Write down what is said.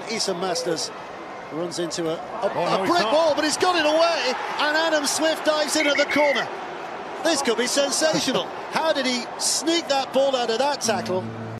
Esan Marsters runs into a brick wall, but he's got it away, and Adam Swift dives in at the corner. This could be sensational. How did he sneak that ball out of that tackle?